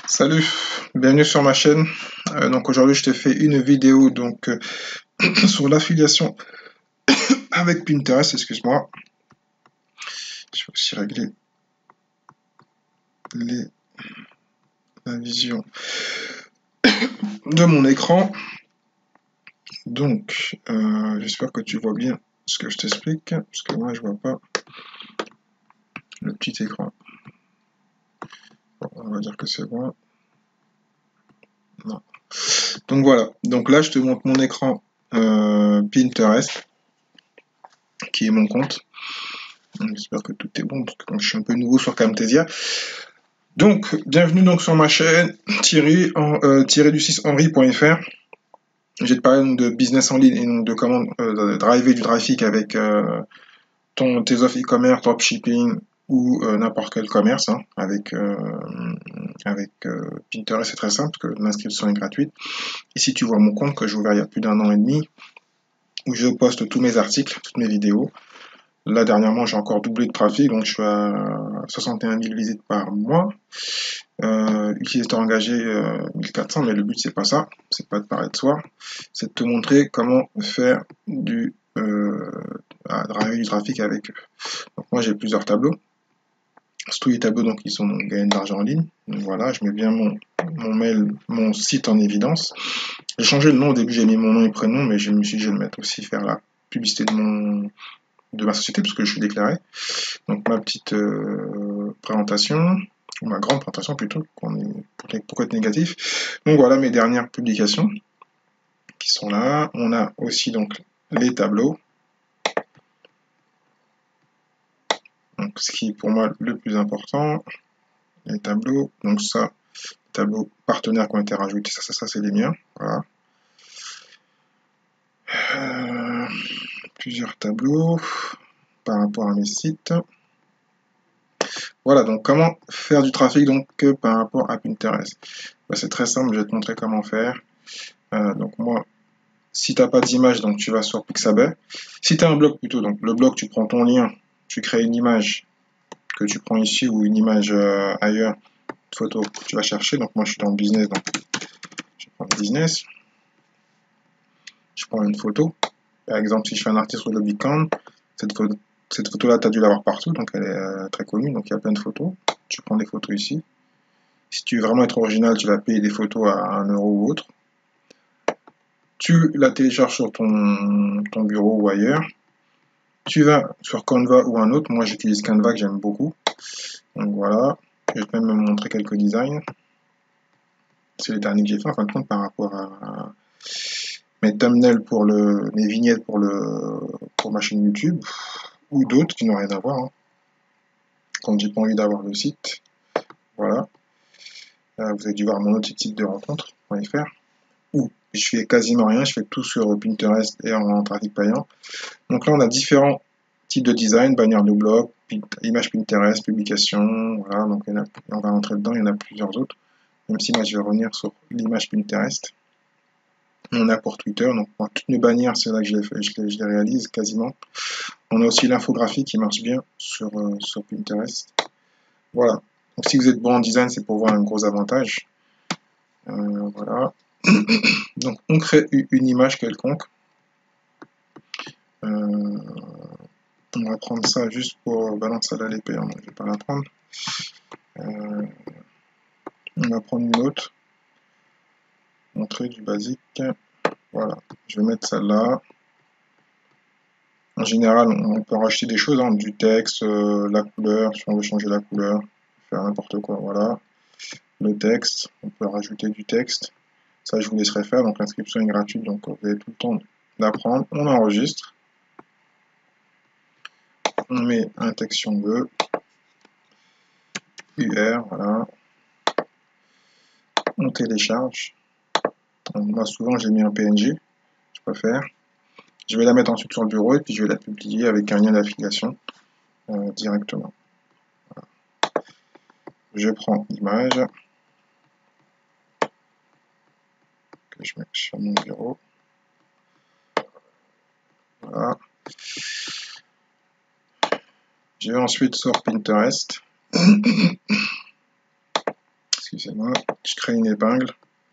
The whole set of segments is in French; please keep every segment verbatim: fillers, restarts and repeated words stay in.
Salut, bienvenue sur ma chaîne. Euh, donc aujourd'hui je te fais une vidéo donc euh, sur l'affiliation avec Pinterest, excuse-moi. Je vais aussi régler les, la vision de mon écran. Donc euh, j'espère que tu vois bien ce que je t'explique, parce que moi je vois pas le petit écran. Bon, on va dire que c'est bon. Non. Donc voilà, donc là je te montre mon écran euh, Pinterest, qui est mon compte. J'espère que tout est bon, parce que comme je suis un peu nouveau sur Camtasia. Donc, bienvenue donc sur ma chaîne Thierry, en, euh, Thierry du six henri point F R. Je vais te parler donc de business en ligne et donc de comment euh, driver du trafic avec euh, ton, tes offres e-commerce, dropshipping ou euh, n'importe quel commerce. Hein, avec euh, avec euh, Pinterest, c'est très simple parce que l'inscription est gratuite. Ici, tu vois mon compte que j'ai ouvert il y a plus d'un an et demi, où je poste tous mes articles, toutes mes vidéos. Là, dernièrement, j'ai encore doublé de trafic, donc je suis à soixante et un mille visites par mois. Euh, utilisateur engagé euh, mille quatre cents, mais le but c'est pas ça, c'est pas de parler de soi, c'est de te montrer comment faire du, euh, à driver du trafic avec eux. Donc moi j'ai plusieurs tableaux. Tous les tableaux donc ils sont donc, gagnent de l'argent en ligne. Donc voilà, je mets bien mon, mon mail, mon site en évidence. J'ai changé le nom au début, j'ai mis mon nom et prénom, mais je me suis dit je vais mettre aussi faire la publicité de mon de ma société parce que je suis déclaré. Donc ma petite euh, présentation, ou ma grande présentation plutôt, qu'on est, pour être négatif. Donc voilà mes dernières publications qui sont là. On a aussi donc les tableaux. Donc ce qui est pour moi le plus important, les tableaux. Donc ça, les tableaux partenaires qui ont été rajoutés, ça, ça, ça c'est les miens. Voilà. Euh, plusieurs tableaux par rapport à mes sites. Voilà, donc comment faire du trafic donc par rapport à Pinterest. Ben, c'est très simple, je vais te montrer comment faire. Euh, donc moi, si tu n'as pas d'image, donc tu vas sur Pixabay. Si tu as un blog plutôt, donc le blog, tu prends ton lien, tu crées une image que tu prends ici ou une image euh, ailleurs, une photo que tu vas chercher. Donc moi je suis dans le business, donc je prends le business. Je prends une photo. Par exemple, si je fais un article sur le Bitcoin, cette photo Cette photo-là, tu as dû l'avoir partout, donc elle est euh, très connue, donc il y a plein de photos. Tu prends des photos ici. Si tu veux vraiment être original, tu vas payer des photos à un euro ou autre. Tu la télécharges sur ton, ton bureau ou ailleurs. Tu vas sur Canva ou un autre. Moi, j'utilise Canva que j'aime beaucoup. Donc voilà. Je vais même me montrer quelques designs. C'est les derniers que j'ai fait, en fin de compte, par rapport à mes thumbnails pour le, mes vignettes pour le, pour ma chaîne YouTube ou d'autres qui n'ont rien à voir. Hein. Quand j'ai pas envie d'avoir le site. Voilà. Euh, vous avez dû voir mon autre site de rencontre.fr où je fais quasiment rien, je fais tout sur Pinterest et en trafic payant. Donc là, on a différents types de design, bannière de blog, image Pinterest, publication, voilà, donc il y en a, on va rentrer dedans, il y en a plusieurs autres, même si moi je vais revenir sur l'image Pinterest. On a pour Twitter, donc moi, toutes mes bannières, c'est là que je les, je, les, je les réalise quasiment. On a aussi l'infographie qui marche bien sur, euh, sur Pinterest. Voilà. Donc si vous êtes bon en design, c'est pour voir un gros avantage. Euh, voilà. Donc on crée une image quelconque. Euh, on va prendre ça juste pour balance à la l'épée, hein, je ne vais pas la prendre. Euh, on va prendre une autre. Montrer du basique. Voilà, je vais mettre celle-là. En général, on peut rajouter des choses, hein, du texte, euh, la couleur, si on veut changer la couleur, faire n'importe quoi, voilà. Le texte, on peut rajouter du texte. Ça, je vous laisserai faire, donc l'inscription est gratuite, donc vous avez tout le temps d'apprendre. On enregistre. On met un texte si on veut. U R, voilà. On télécharge. Donc, moi, souvent, j'ai mis un P N G, je préfère. Je vais la mettre ensuite sur le bureau et puis je vais la publier avec un lien d'affiliation euh, directement. Voilà. Je prends l'image que je mets sur mon bureau. Voilà. Je vais ensuite sur Pinterest. Excusez-moi. crée une épingle.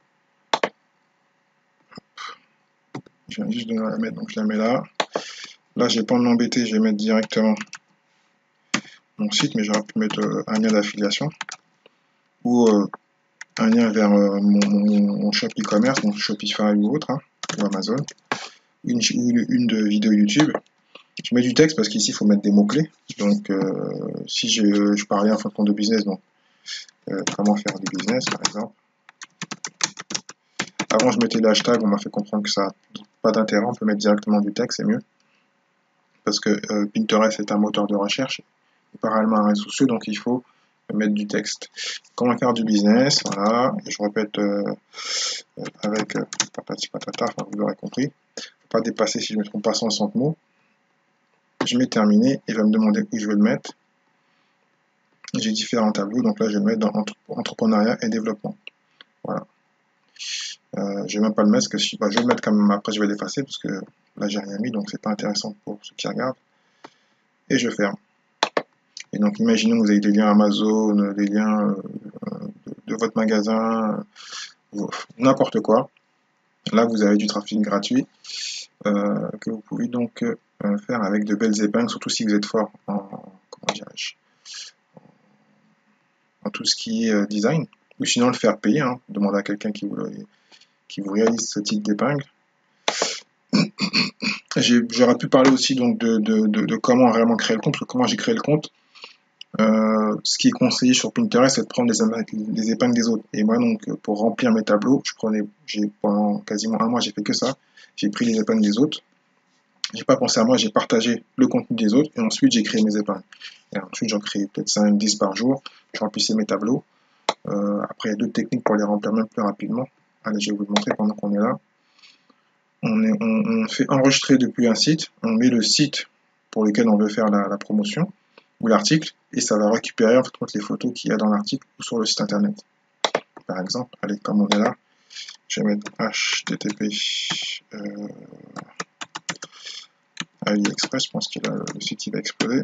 Je viens juste de la mettre, donc je la mets là. Là, j'ai pas à m'embêter, je vais mettre directement mon site, mais j'aurais pu mettre euh, un lien d'affiliation ou euh, un lien vers euh, mon, mon, mon shop e-commerce, donc Shopify ou autre, hein, ou Amazon, une, une, une de vidéo YouTube. Je mets du texte parce qu'ici il faut mettre des mots-clés. Donc euh, si je, je parlais en fin de compte de business, donc euh, comment faire du business par exemple. Avant je mettais des hashtags, on m'a fait comprendre que ça n'a pas d'intérêt, on peut mettre directement du texte, c'est mieux. Parce que euh, Pinterest est un moteur de recherche, et parallèlement un réseau social, donc il faut mettre du texte. Comment faire du business, voilà, et je répète euh, avec euh, patati patata, enfin vous l'aurez compris. Faut pas dépasser, si je ne me trompe pas, cent soixante mots. Je mets terminé, et il va me demander où je vais le mettre. J'ai différents tableaux, donc là je vais le mettre dans entrepreneuriat et développement. Voilà. Euh, je vais même pas le mettre, parce que je, bah, je vais le mettre quand même, après je vais l'effacer, parce que là j'ai rien mis, donc c'est pas intéressant pour ceux qui regardent. Et je ferme. Et donc imaginons que vous avez des liens Amazon, des liens euh, de, de votre magasin, euh, n'importe quoi. Là vous avez du trafic gratuit euh, que vous pouvez donc euh, faire avec de belles épingles, surtout si vous êtes fort en, comment dirais-je, en tout ce qui est euh, design, ou sinon le faire payer, hein, demander à quelqu'un qui vous, qui vous réalise ce type d'épingle. J'aurais pu parler aussi donc de, de, de, de comment vraiment créer le compte, parce que comment j'ai créé le compte. Euh, ce qui est conseillé sur Pinterest, c'est de prendre les, les épingles des autres. Et moi, donc, pour remplir mes tableaux, je prenais, j'ai pendant quasiment un mois, j'ai fait que ça. J'ai pris les épingles des autres. J'ai pas pensé à moi, j'ai partagé le contenu des autres et ensuite j'ai créé mes épingles. Et ensuite, j'en crée peut-être cinq, dix par jour. Je remplissais mes tableaux. Euh, après, il y a d'autres techniques pour les remplir même plus rapidement. Allez, je vais vous le montrer pendant qu'on est là. On, est, on, on fait enregistrer depuis un site. On met le site pour lequel on veut faire la, la promotion ou l'article, et ça va récupérer en fait les photos qu'il y a dans l'article ou sur le site internet. Par exemple, allez, comme on est là, je vais mettre H T T P euh, AliExpress, je pense que le, le site qui va exploser.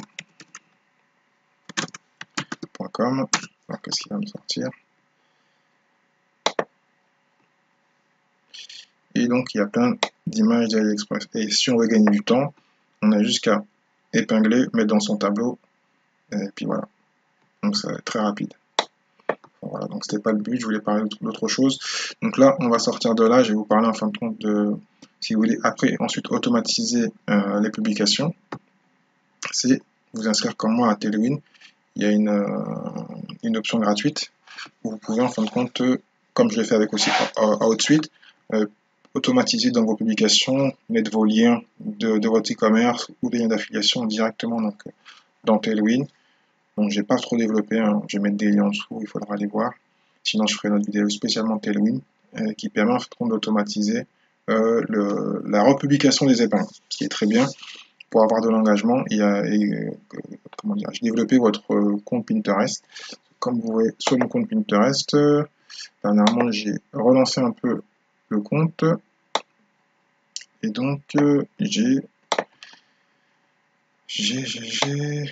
.com, alors qu'est-ce qu'il va me sortir? Et donc il y a plein d'images d'AliExpress. Et si on veut gagner du temps, on a juste qu'à épingler, mettre dans son tableau, et puis voilà. Donc c'est très rapide. Voilà, donc c'était pas le but, je voulais parler d'autre chose. Donc là, on va sortir de là, je vais vous parler en fin de compte de, si vous voulez, après, ensuite automatiser euh, les publications. C'est vous inscrire comme moi à Tailwind. Il y a une, euh, une option gratuite où vous pouvez en fin de compte, euh, comme je l'ai fait avec aussi OutSuite, euh, automatiser dans vos publications, mettre vos liens de, de votre e-commerce ou des liens d'affiliation directement donc, dans Tailwind. Donc j'ai pas trop développé, hein. Je vais mettre des liens en dessous, il faudra aller voir. Sinon je ferai une autre vidéo spécialement Tailwind euh, qui permet en fait d'automatiser euh, le, la republication des épingles, ce qui est très bien pour avoir de l'engagement et, et euh, comment dire, développer votre compte Pinterest. Comme vous voyez sur mon compte Pinterest, euh, dernièrement j'ai relancé un peu le compte et donc euh, j'ai j'ai j'ai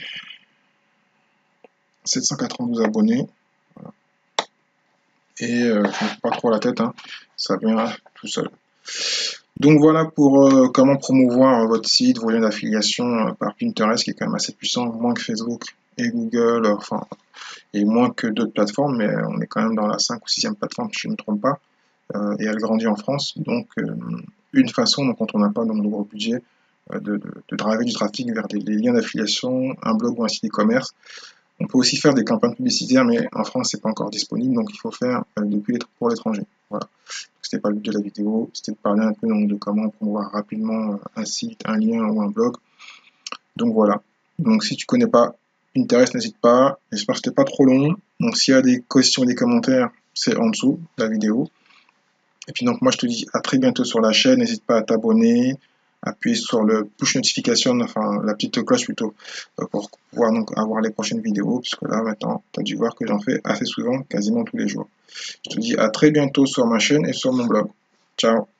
sept cent quatre-vingt-douze abonnés. Voilà. Et euh, je ne me fais pas trop la tête, hein, ça vient tout seul. Donc voilà pour euh, comment promouvoir euh, votre site, vos liens d'affiliation euh, par Pinterest, qui est quand même assez puissant, moins que Facebook et Google, euh, enfin, et moins que d'autres plateformes, mais on est quand même dans la cinquième ou sixième plateforme, si je ne me trompe pas, euh, et elle grandit en France. Donc euh, une façon, donc, quand on n'a pas donc, de gros budget, euh, de, de, de driver du trafic vers des, des liens d'affiliation, un blog ou un site e-commerce. On peut aussi faire des campagnes publicitaires, mais en France, c'est pas encore disponible, donc il faut faire euh, depuis pour l'étranger. Voilà. C'était pas le but de la vidéo, c'était de parler un peu donc, de comment promouvoir rapidement un site, un lien ou un blog. Donc voilà. Donc si tu connais pas Pinterest, n'hésite pas. J'espère que c'était pas trop long. Donc s'il y a des questions, des commentaires, c'est en dessous de la vidéo. Et puis donc moi je te dis à très bientôt sur la chaîne. N'hésite pas à t'abonner, appuyer sur le push notification, enfin la petite cloche plutôt, pour pouvoir donc avoir les prochaines vidéos, puisque là maintenant tu as dû voir que j'en fais assez souvent, quasiment tous les jours. Je te dis à très bientôt sur ma chaîne et sur mon blog. Ciao.